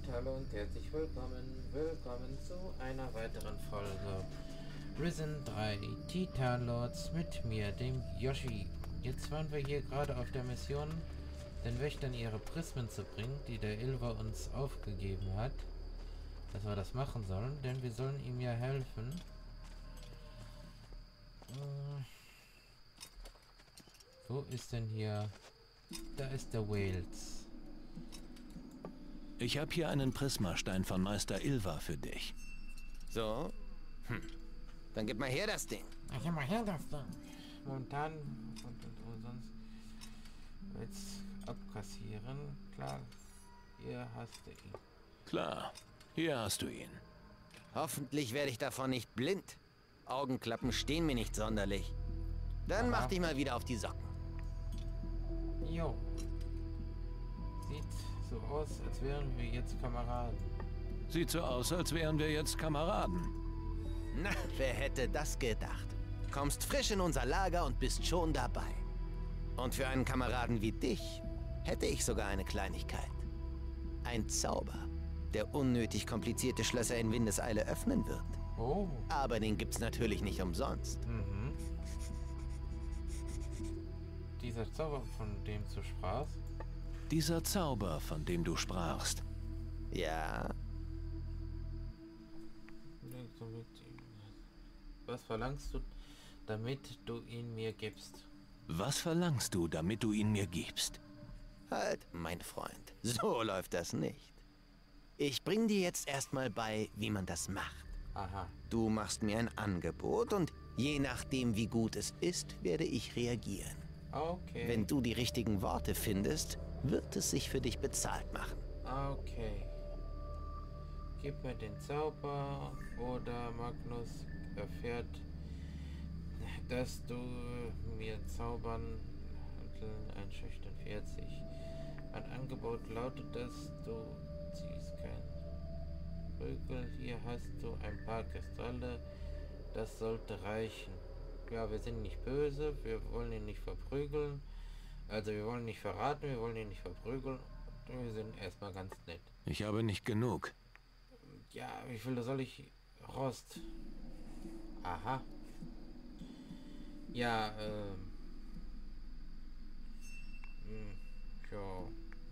hallo und herzlich willkommen zu einer weiteren Folge Risen 3 Titan Lords mit mir, dem Yoshi. Jetzt waren wir hier gerade auf der Mission, den Wächtern ihre Prismen zu bringen, die der Ilva uns aufgegeben hat, dass wir das machen sollen, denn wir sollen ihm ja helfen. Wo ist denn hier? Da ist der Wales. Ich habe hier einen Prismastein von Meister Ilva für dich. So? Dann gib mal her das Ding. Ach, mal her das Ding. Momentan und sonst jetzt abkassieren. Klar, hier hast du ihn. Klar, hier hast du ihn. Hoffentlich werde ich davon nicht blind. Augenklappen stehen mir nicht sonderlich. Dann mach dich mal wieder auf die Socken. Jo. Sieht so aus, als wären wir jetzt Kameraden. Sieht so aus, als wären wir jetzt Kameraden. Na, wer hätte das gedacht? Kommst frisch in unser Lager und bist schon dabei. Und für einen Kameraden wie dich hätte ich sogar eine Kleinigkeit. Ein Zauber, der unnötig komplizierte Schlösser in Windeseile öffnen wird. Oh. Aber den gibt's natürlich nicht umsonst. Mhm. Dieser Zauber, von dem du sprachst. Dieser Zauber, von dem du sprachst. Ja, Was verlangst du, damit du ihn mir gibst? Was verlangst du, damit du ihn mir gibst? halt, mein Freund. So läuft das nicht. Ich bring dir jetzt erstmal bei, wie man das macht. Aha. Du machst mir ein Angebot und je nachdem, wie gut es ist, werde ich reagieren. Okay. Wenn du die richtigen Worte findest, wird es sich für dich bezahlt machen. Okay. Gib mir den Zauber oder Magnus erfährt, dass du mir Zaubern einschüchtern 40. Ein Angebot lautet, dass du ziehst kein Prügel. Hier hast du ein paar Kristalle. Das sollte reichen. Ja, wir sind nicht böse. Wir wollen ihn nicht verprügeln. Also wir wollen nicht verraten. Wir wollen ihn nicht verprügeln. Wir sind erstmal ganz nett. Ich habe nicht genug. Ja, wie viele soll ich? Rost. Aha. Ja, ja,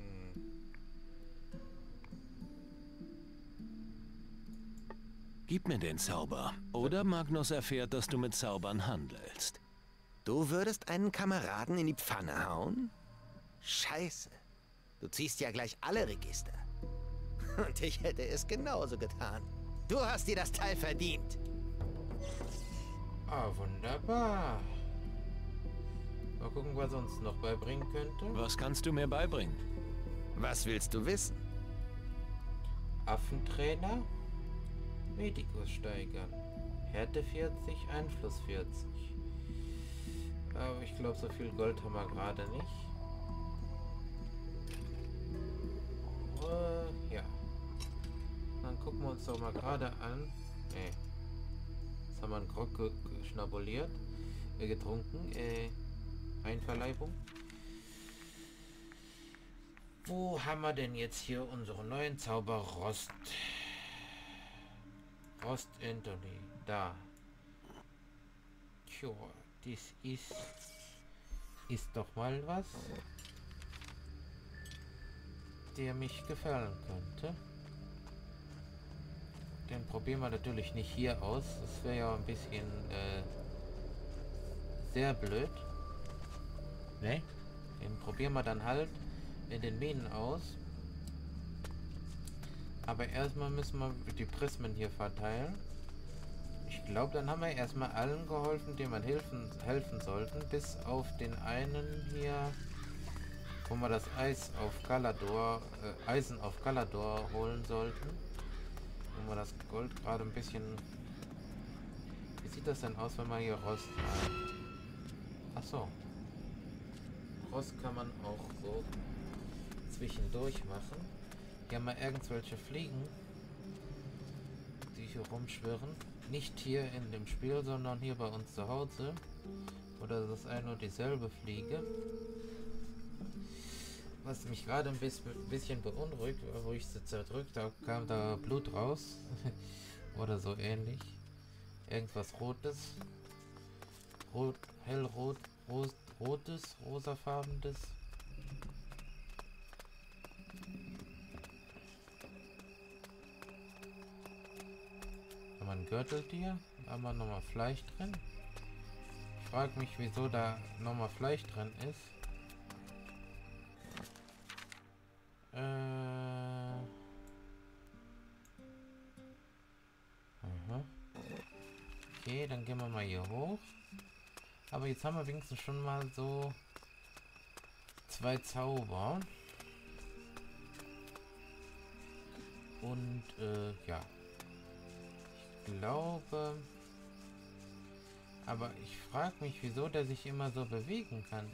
Gib mir den Zauber. Oder Magnus erfährt, dass du mit Zaubern handelst. Du würdest einen Kameraden in die Pfanne hauen? Scheiße. Du ziehst ja gleich alle Register. Und ich hätte es genauso getan. Du hast dir das Teil verdient. Ah, wunderbar. Mal gucken, was uns noch beibringen könnte. Was kannst du mir beibringen? Was willst du wissen? Affentrainer. Medikus steigern. Härte 40, Einfluss 40. Aber ich glaube, so viel Gold haben wir gerade nicht. Ja. Dann gucken wir uns doch mal gerade an. Nee. Jetzt haben wir einen Grog geschnabuliert. Getrunken. Einverleibung. Wo haben wir denn jetzt hier unseren neuen Zauber Rost? Rost Anthony. Da. Tja, das ist doch mal was, der mich gefallen könnte. Den probieren wir natürlich nicht hier aus. Das wäre ja ein bisschen sehr blöd. Ne? Den probieren wir dann halt in den Minen aus. Aber erstmal müssen wir die Prismen hier verteilen. Ich glaube, dann haben wir erstmal allen geholfen, denen wir helfen sollten. Bis auf den einen hier, wo wir das Eisen auf Galador holen sollten. Wo wir das Gold gerade ein bisschen... Wie sieht das denn aus, wenn man hier Rost hat? Achso. Rost kann man auch so zwischendurch machen. Hier haben wir irgendwelche Fliegen, die hier rumschwirren. Nicht hier in dem Spiel, sondern hier bei uns zu Hause. Oder das ist eine und dieselbe Fliege. was mich gerade ein bisschen beunruhigt, wo ich sie zerdrückt habe, kam da Blut raus. Oder so ähnlich. Irgendwas Rotes. Rot, hellrot, rotes, rosafarbenes. Haben wir ein Gürteltier? Haben wir nochmal Fleisch drin? Ich frage mich, wieso da nochmal Fleisch drin ist. Aha. Okay, dann gehen wir mal hier hoch. Aber jetzt haben wir wenigstens schon mal so 2 Zauber. Und ja. Ich glaube... Aber ich frage mich, wieso der sich immer so bewegen kann.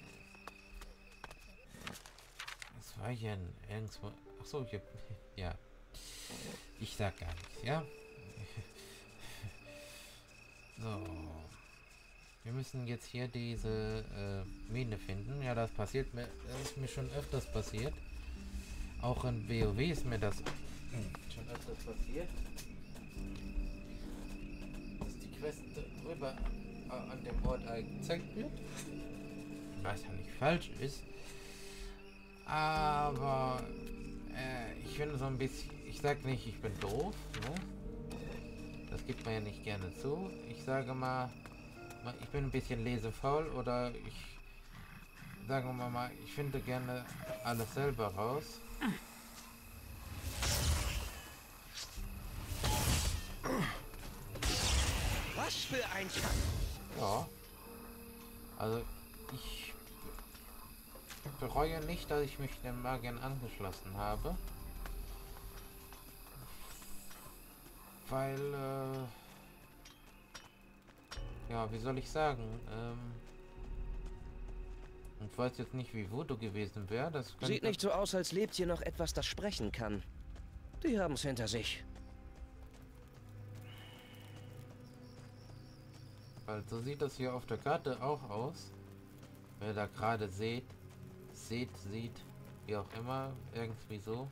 Es war hier irgendwo... Ach so, hier... Ja. Ich sag gar nichts, ja? So. Wir müssen jetzt hier diese Mine finden. Ja, das passiert mir... Das ist mir schon öfters passiert. Auch in WoW ist mir das schon öfters passiert. Dass die Quest drüber an dem Ort gezeigt wird. Was ja nicht falsch ist. Aber ich finde so ein bisschen... Ich sag nicht, ich bin doof, ne? Das gibt man ja nicht gerne zu. Ich sage mal, ich bin ein bisschen lesefaul oder sagen wir mal, ich finde gerne alles selber raus. Was für ein Schatten! Ja. Also ich bereue nicht, dass ich mich den Magiern angeschlossen habe. Weil, ja, wie soll ich sagen, ich weiß jetzt nicht, wie Voodoo gewesen wäre. Das sieht nicht so aus, als lebt hier noch etwas, das sprechen kann. Die haben es hinter sich. Weil so sieht das hier auf der Karte auch aus. Wer da gerade sieht, wie auch immer, irgendwie so.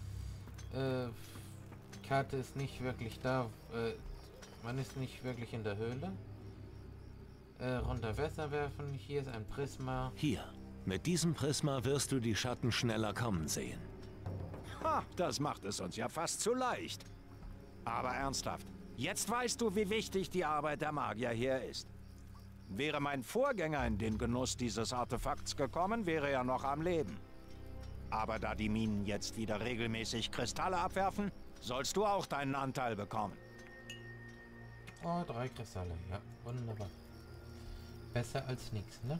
Die Karte ist nicht wirklich da. Man ist nicht wirklich in der Höhle. Runter Wasser werfen. Hier ist ein Prisma. Hier, mit diesem Prisma wirst du die Schatten schneller kommen sehen. Ha, das macht es uns ja fast zu leicht. Aber ernsthaft, jetzt weißt du, wie wichtig die Arbeit der Magier hier ist. Wäre mein Vorgänger in den Genuss dieses Artefakts gekommen, wäre er noch am Leben. Aber da die Minen jetzt wieder regelmäßig Kristalle abwerfen, sollst du auch deinen Anteil bekommen. Oh, 3 Kristalle. Ja, wunderbar. Besser als nichts, ne?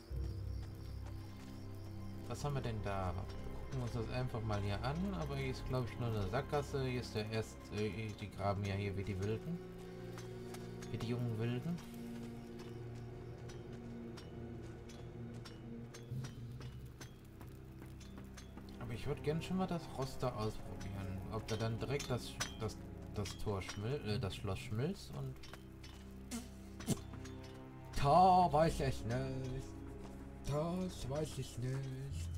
Was haben wir denn da? Gucken wir uns das einfach mal hier an. Aber hier ist, glaube ich, nur eine Sackgasse. Hier ist der erste... die graben ja hier wie die Wilden. Wie die jungen Wilden. Aber ich würde gerne schon mal das Roster ausprobieren. Ob da dann direkt das Tor das Schloss schmilzt und... Da weiß ich nicht. Das weiß ich nicht.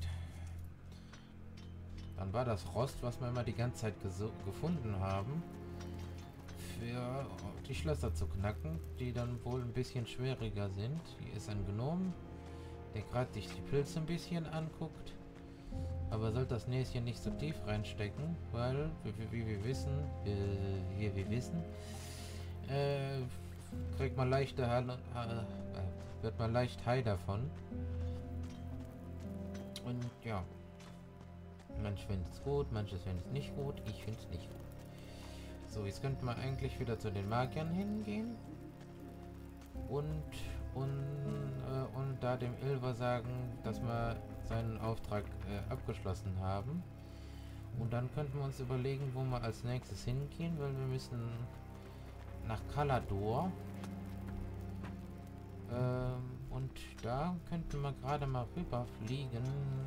Dann war das Rost, was wir immer die ganze Zeit gefunden haben, für die Schlösser zu knacken, die dann wohl ein bisschen schwieriger sind. Hier ist ein Gnom, der gerade sich die Pilze ein bisschen anguckt. Aber sollte das Näschen nicht so tief reinstecken, weil, wie wir wissen, kriegt man leichte wird man leicht high davon. Und ja, manche finden es gut, manche finden es nicht gut, ich finde es nicht gut. So, jetzt könnten wir eigentlich wieder zu den Magiern hingehen und da dem Ilver sagen, dass wir seinen Auftrag abgeschlossen haben. Und dann könnten wir uns überlegen, wo wir als nächstes hingehen, weil wir müssen nach Kalador. Und da könnten wir gerade mal rüber fliegen,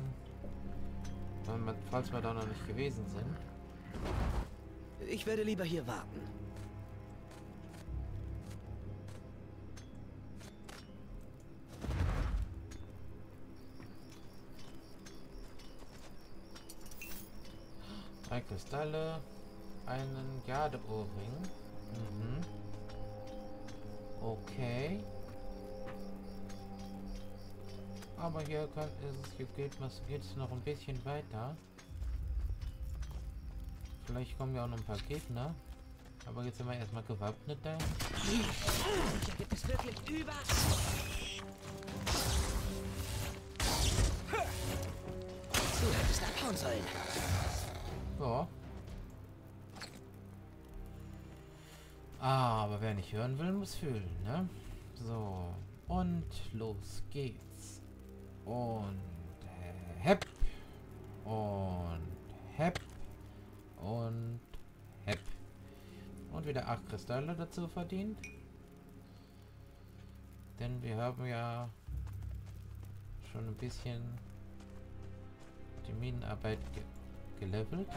falls wir da noch nicht gewesen sind. Ich werde lieber hier warten. 3 Kristalle, einen Jadeohrring. Mhm. Okay. Aber hier geht es noch ein bisschen weiter. Vielleicht kommen ja auch noch ein paar Gegner. Aber jetzt sind wir erstmal gewappnet da. Hier gibt es wirklich über... Du hättest abhauen sollen. Ja. Aber wer nicht hören will, muss fühlen, ne? So. Und los geht's. Und hepp. Und hepp. Und hepp. Und wieder 8 Kristalle dazu verdient. Denn wir haben ja schon ein bisschen die Minenarbeit gelevelt.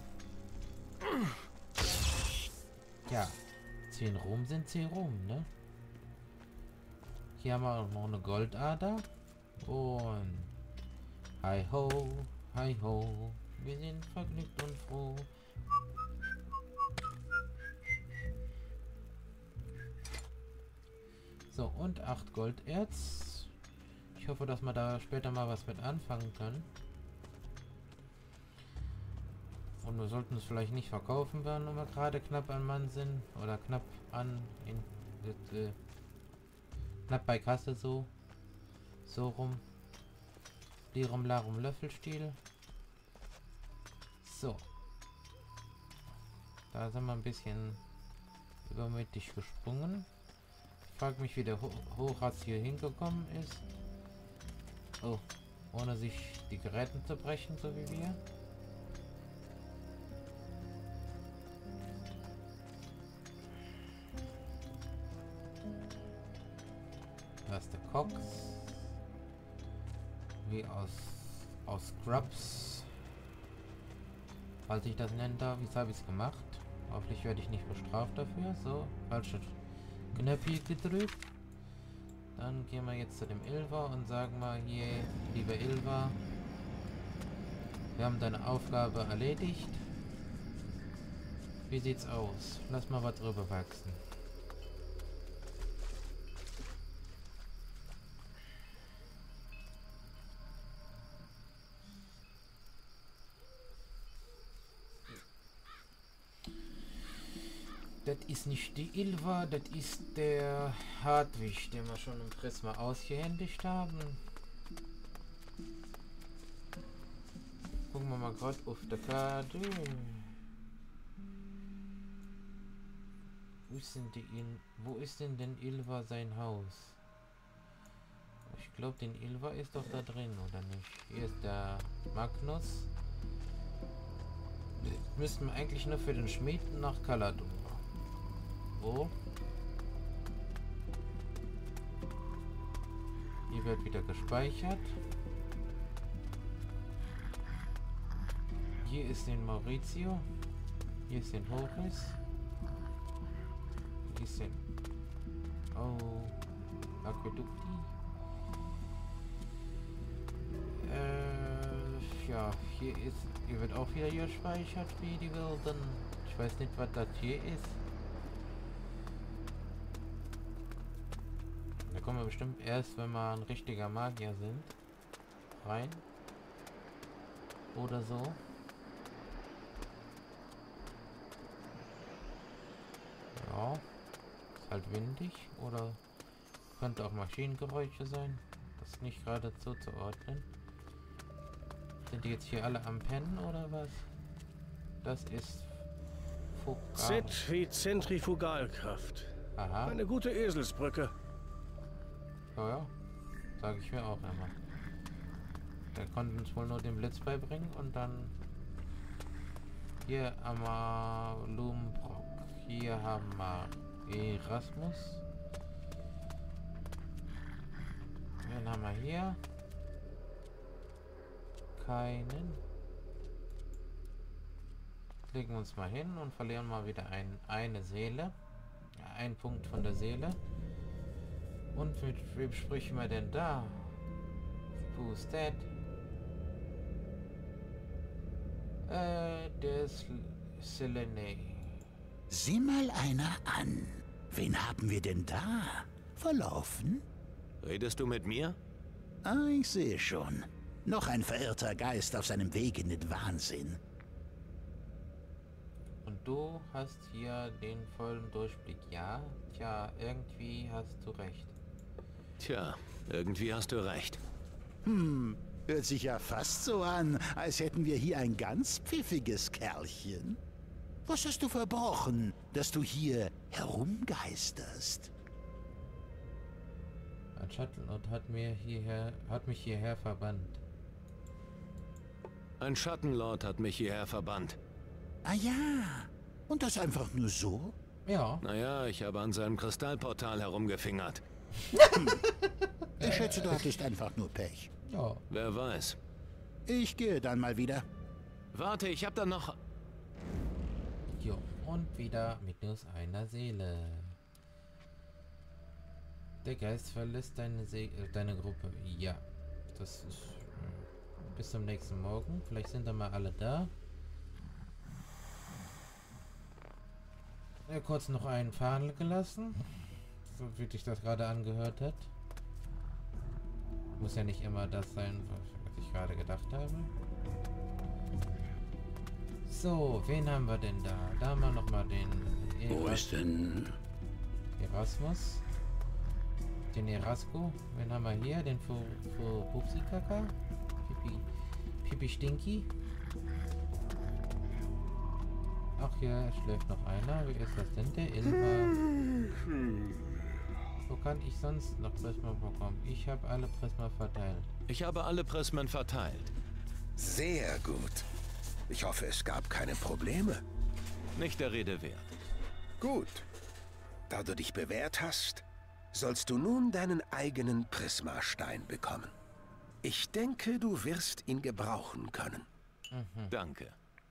Ja, 10 Ruhm sind 10 Ruhm, ne? Hier haben wir auch noch eine Goldader. Und hi ho, wir sind vergnügt und froh. So, und 8 Golderz. Ich hoffe, dass wir da später mal was mit anfangen können. Und wir sollten es vielleicht nicht verkaufen, wenn wir gerade knapp an Mann sind. Oder knapp an... knapp bei Kasse so. So rum. Lirum Larum Löffelstiel. So. Da sind wir ein bisschen übermütig gesprungen. Ich frage mich, wie der Hochhaus hier hingekommen ist. Oh, ohne sich die Geräte zu brechen, so wie wir. Da ist der Cox. Wie aus Scrubs. Falls ich das nennen darf, wie habe ich es gemacht? Hoffentlich werde ich nicht bestraft dafür. So, falsche Knöpfe gedrückt. Dann gehen wir jetzt zu dem Ilva und sagen mal hier, lieber Ilva, wir haben deine Aufgabe erledigt. Wie sieht's aus? Lass mal was drüber wachsen. Das ist nicht die Ilva, das ist der Hartwig, den wir schon im Prisma ausgehändigt haben. Gucken wir mal gerade auf der Karte. Wo ist denn Ilva sein Haus? Ich glaube, den Ilva ist doch da drin, oder nicht? Hier ist der Magnus. Müssten wir eigentlich nur für den Schmied nach Kalador. Wo? Hier wird wieder gespeichert. Hier ist den Maurizio. Hier ist den Horis. Hier ist den... Oh... Aquädukti. Ja, hier wird auch wieder gespeichert wie die Wilden. Ich weiß nicht, was das hier ist. Da kommen wir bestimmt erst, wenn wir ein richtiger Magier sind, rein. Oder so. Ja. Ist halt windig. Oder könnte auch Maschinengeräusche sein. Das ist nicht gerade zuzuordnen. Sind die jetzt hier alle am Pennen oder was? Das ist Z wie Zentrifugalkraft. Aha. Eine gute Eselsbrücke. Ja, ja. Sage ich mir auch immer. Der konnte uns wohl nur den Blitz beibringen und dann hier haben wir Lumbrock. Hier haben wir Erasmus. Wen haben wir hier? Keinen. Legen wir uns mal hin und verlieren mal wieder eine Seele. Ja, ein Punkt von der Seele. Und mit wem sprechen wir denn da? Who's that? Der Selene. Sieh mal einer an. Wen haben wir denn da? Verlaufen? Redest du mit mir? Ah, ich sehe schon. Noch ein verirrter Geist auf seinem Weg in den Wahnsinn. Und du hast hier den vollen Durchblick. Ja, tja, irgendwie hast du recht. Tja, irgendwie hast du recht. Hört sich ja fast so an, als hätten wir hier ein ganz pfiffiges Kerlchen. Was hast du verbrochen, dass du hier herumgeisterst? Ein Schattenlord hat mich hierher verbannt. Ein Schattenlord hat mich hierher verbannt. Ah ja, und das einfach nur so? Ja. Naja, ich habe an seinem Kristallportal herumgefingert. Ich schätze, du hattest einfach nur Pech. Ja. Wer weiß. Ich gehe dann mal wieder. Warte, ich habe da noch... Jo. Und wieder mit nur einer Seele. Der Geist verlässt deine Gruppe. Ja. Das ist... bis zum nächsten Morgen. Vielleicht sind dann mal alle da. Ja, kurz noch einen fahren gelassen. So wie sich das gerade angehört hat. Muss ja nicht immer das sein, was ich gerade gedacht habe. So, wen haben wir denn da? Da haben wir nochmal den Wo ist denn... Erasmus. Den Erasco. Wen haben wir hier? Den Pupsi-Kaka. Pipi Stinky. Ach, hier schläft noch einer. Wie ist das denn? Der Ilva. Wo kann ich sonst noch Prisma bekommen? Ich habe alle Prisma verteilt. Ich habe alle Prismen verteilt. Sehr gut. Ich hoffe, es gab keine Probleme. Nicht der Rede wert. Gut. Da du dich bewährt hast, sollst du nun deinen eigenen Prismastein bekommen. Ich denke, du wirst ihn gebrauchen können. Danke.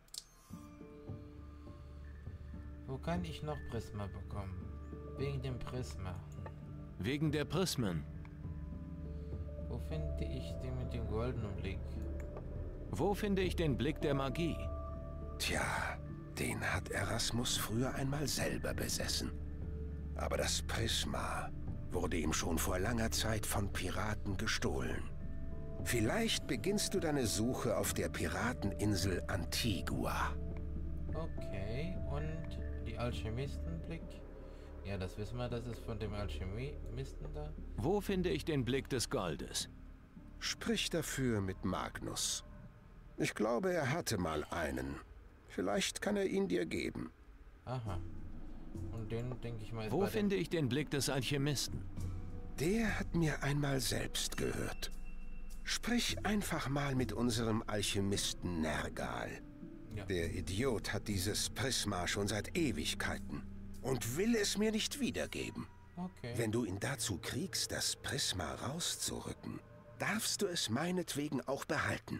Wo kann ich noch Prisma bekommen? Wegen dem Prisma. Wegen der Prismen. Wo finde ich den mit dem goldenen Blick? Wo finde ich den Blick der Magie? Tja, den hat Erasmus früher einmal selber besessen. Aber das Prisma wurde ihm schon vor langer Zeit von Piraten gestohlen. Vielleicht beginnst du deine Suche auf der Pirateninsel Antigua. Okay, und die Alchemistenblick? Ja, das wissen wir, das ist von dem Alchemisten da. Wo finde ich den Blick des Goldes? Sprich dafür mit Magnus. Ich glaube, er hatte mal einen. Vielleicht kann er ihn dir geben. Aha. Und den denke ich mal... Wo finde ich den Blick des Alchemisten? Der hat mir einmal selbst gehört. Sprich einfach mal mit unserem Alchemisten Nergal. Ja. Der Idiot hat dieses Prisma schon seit Ewigkeiten und will es mir nicht wiedergeben. Okay. Wenn du ihn dazu kriegst, das Prisma rauszurücken, darfst du es meinetwegen auch behalten.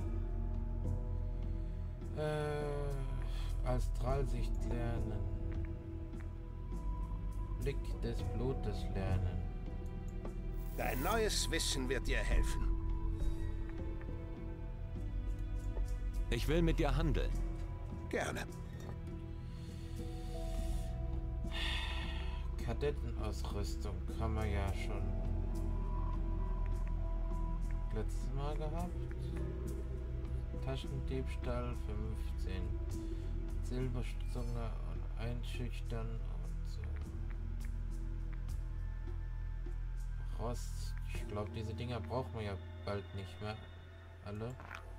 Astralsicht lernen. Blick des Blutes lernen. Dein neues Wissen wird dir helfen. Ich will mit dir handeln. Gerne. Kadettenausrüstung kann man ja schon letztes Mal gehabt. Taschendiebstahl 15. Silberzunge und einschüchtern und so. Rost. Ich glaube, diese Dinger brauchen wir ja bald nicht mehr. Alle.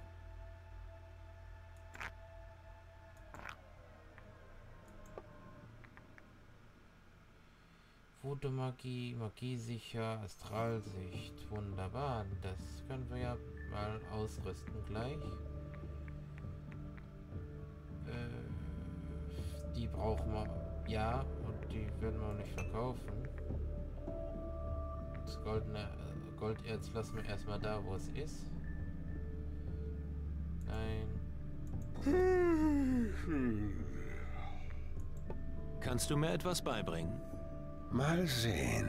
Voodoo-Magie, Magiesicher, Astralsicht. Wunderbar. Das können wir ja mal ausrüsten gleich. Die brauchen wir. Ja, und die werden wir nicht verkaufen. Das goldene Golderz lassen wir erstmal da, wo es ist. Nein. Kannst du mir etwas beibringen? Mal sehen.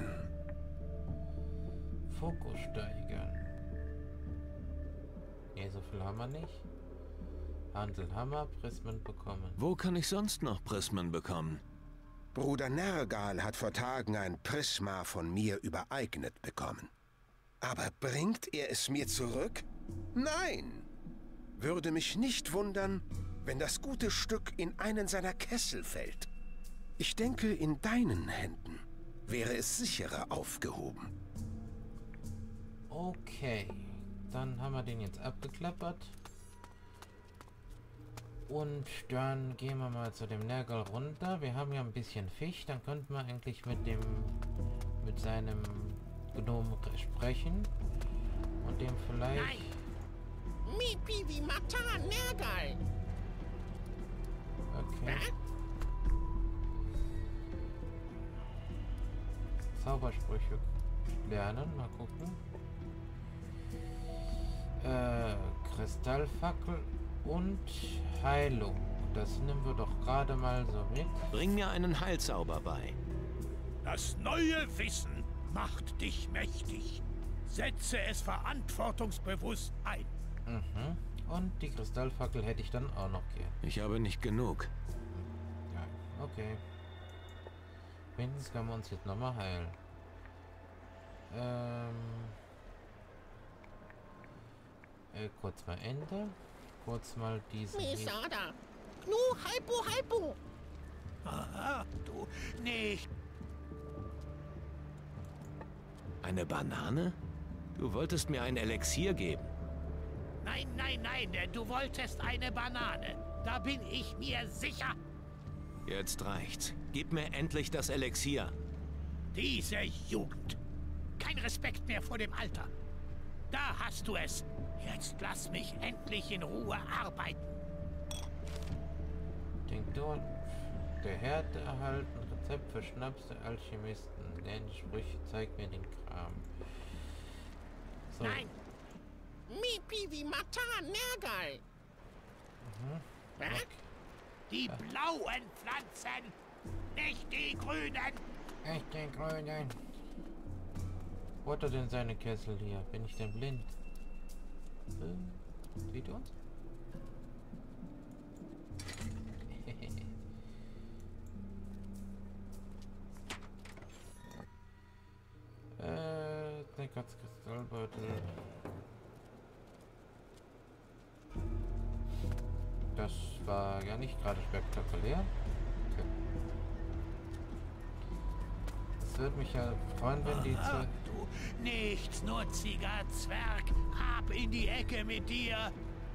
Fokus steigern. Ne, so viel haben wir nicht. Handel haben wir Prismen bekommen. Wo kann ich sonst noch Prismen bekommen? Bruder Nergal hat vor Tagen ein Prisma von mir übereignet bekommen. Aber bringt er es mir zurück? Nein! Würde mich nicht wundern, wenn das gute Stück in einen seiner Kessel fällt. Ich denke, in deinen Händen wäre es sicherer aufgehoben. Okay, dann haben wir den jetzt abgeklappert. Und dann gehen wir mal zu dem Nergal runter. Wir haben ja ein bisschen Fisch, dann könnten wir eigentlich mit seinem Gnom sprechen. Und dem vielleicht... Nein! Mipi wie Matan Nergal! Okay. Zaubersprüche lernen, mal gucken. Kristallfackel und Heilung. Das nehmen wir doch gerade mal so mit. Bring mir einen Heilzauber bei. Das neue Wissen macht dich mächtig. Setze es verantwortungsbewusst ein. Mhm. Und die Kristallfackel hätte ich dann auch noch gern. Ich habe nicht genug. Ja, okay. Wenigstens können wir uns jetzt nochmal heilen. Kurz mal Ende. Kurz mal diesen... Mesada! Gnu halbo halbo! Aha, du nicht. Eine Banane? Du wolltest mir ein Elixier geben. Nein, nein, nein, du wolltest eine Banane. Da bin ich mir sicher. Jetzt reicht's. Gib mir endlich das Elixier. Diese Jugend. Kein Respekt mehr vor dem Alter. Da hast du es. Jetzt lass mich endlich in Ruhe arbeiten. Denk dort. Der Herd erhalten. Rezept für Schnaps der Alchemisten. Lerne Sprüche, zeig mir den Kram. So. Nein! Mipi wie Matan Nergal! Okay. Die blauen Pflanzen, nicht die grünen. Echt den Grünen. Wo hat er denn seine Kessel hier? Bin ich denn blind? Sieht uns? Snickers Kristallbeutel. Das war ja nicht gerade spektakulär. Okay. Es würde mich ja freuen, wenn die zu... Du nichtsnutziger Zwerg, ab in die Ecke mit dir.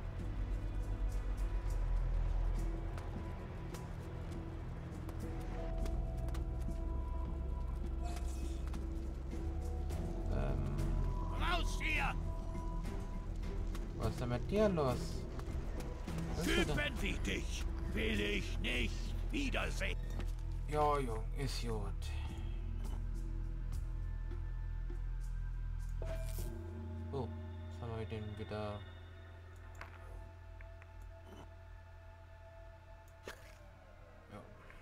Raus hier! Was ist denn mit dir los? Was ist denn? Typen wie dich will ich nicht wiedersehen. Ja, Jung, ist gut. Oh, jetzt haben wir den wieder... Ja.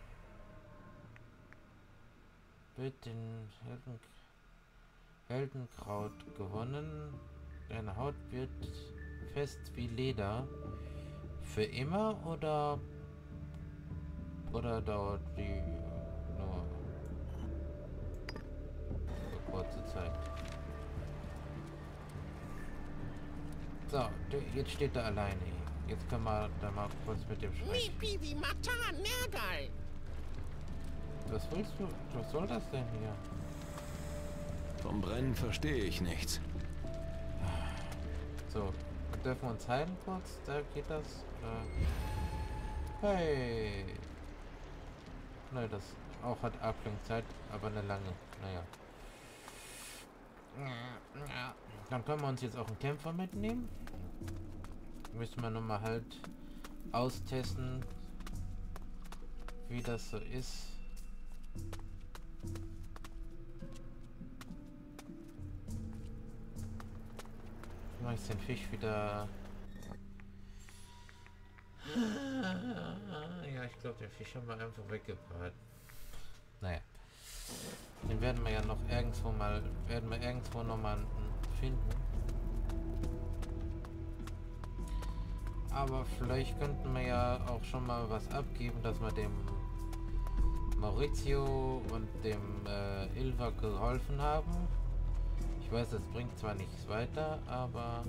Mit den Heldenkraut gewonnen. Deine Haut wird fest wie Leder. Für immer oder dauert die nur für kurze Zeit? So, jetzt steht er alleine hier. Jetzt können wir da mal kurz mit dem sprechen. Mipi wie Matan Nergal! Was willst du? Was soll das denn hier? Vom Brennen verstehe ich nichts. So, dürfen wir uns heilen kurz? Da geht das. Hey! Ne, das auch hat Abklingzeit, aber eine lange. Naja. Dann können wir uns jetzt auch einen Kämpfer mitnehmen. Müssen wir nochmal halt austesten, wie das so ist. Mach ich den Fisch wieder. Ja, ich glaube, den Fisch haben wir einfach weggebraten. Naja. Den werden wir ja noch irgendwo mal, finden. Aber vielleicht könnten wir ja auch schon mal was abgeben, dass wir dem Maurizio und dem Ilva geholfen haben. Ich weiß, das bringt zwar nichts weiter, aber...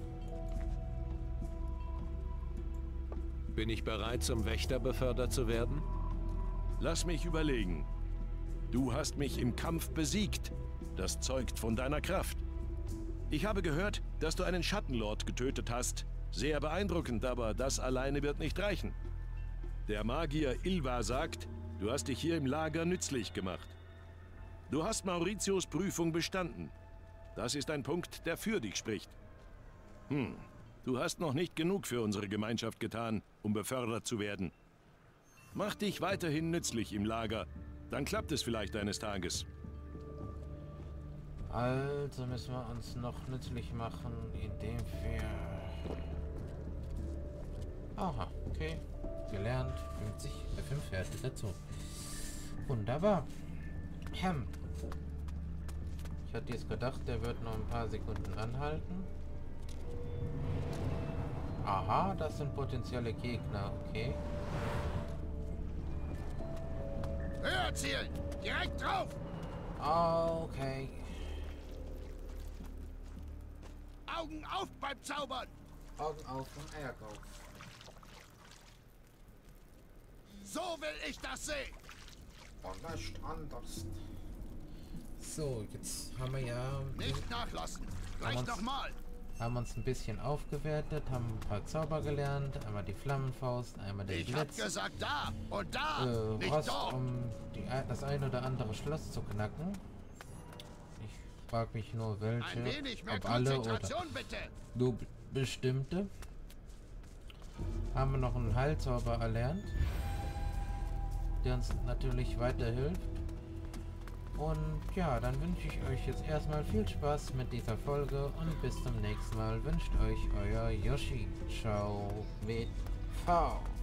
Bin ich bereit, zum Wächter befördert zu werden? Lass mich überlegen. Du hast mich im Kampf besiegt. Das zeugt von deiner Kraft. Ich habe gehört, dass du einen Schattenlord getötet hast. Sehr beeindruckend, aber das alleine wird nicht reichen. Der Magier Ilva sagt, du hast dich hier im Lager nützlich gemacht. Du hast Mauritius Prüfung bestanden. Das ist ein Punkt, der für dich spricht. Du hast noch nicht genug für unsere Gemeinschaft getan, um befördert zu werden. Mach dich weiterhin nützlich im Lager, dann klappt es vielleicht eines Tages. Also müssen wir uns noch nützlich machen, indem wir... Aha, okay. Gelernt. 5 Werte dazu. Wunderbar. Ich hatte jetzt gedacht, der wird noch ein paar Sekunden anhalten. Aha, das sind potenzielle Gegner, okay. Höher zielen! Direkt drauf! Okay. Augen auf beim Zaubern! Augen auf und Eier auf. So will ich das sehen! Und nicht anders. So, jetzt haben wir ja... Nicht nachlassen! Gleich nochmal! Haben uns ein bisschen aufgewertet, haben ein paar Zauber gelernt, einmal die Flammenfaust, einmal den Ich hab Blitz. gesagt da und da, nicht Rost, dort. um das ein oder andere Schloss zu knacken. Ich frage mich nur, welche, Ein wenig mehr ob alle oder Konzentration, bitte. nur bestimmte. Haben wir noch einen Heilzauber erlernt, der uns natürlich weiterhilft. Und ja, dann wünsche ich euch jetzt erstmal viel Spaß mit dieser Folge und bis zum nächsten Mal wünscht euch euer Yoshi. Ciao mit V.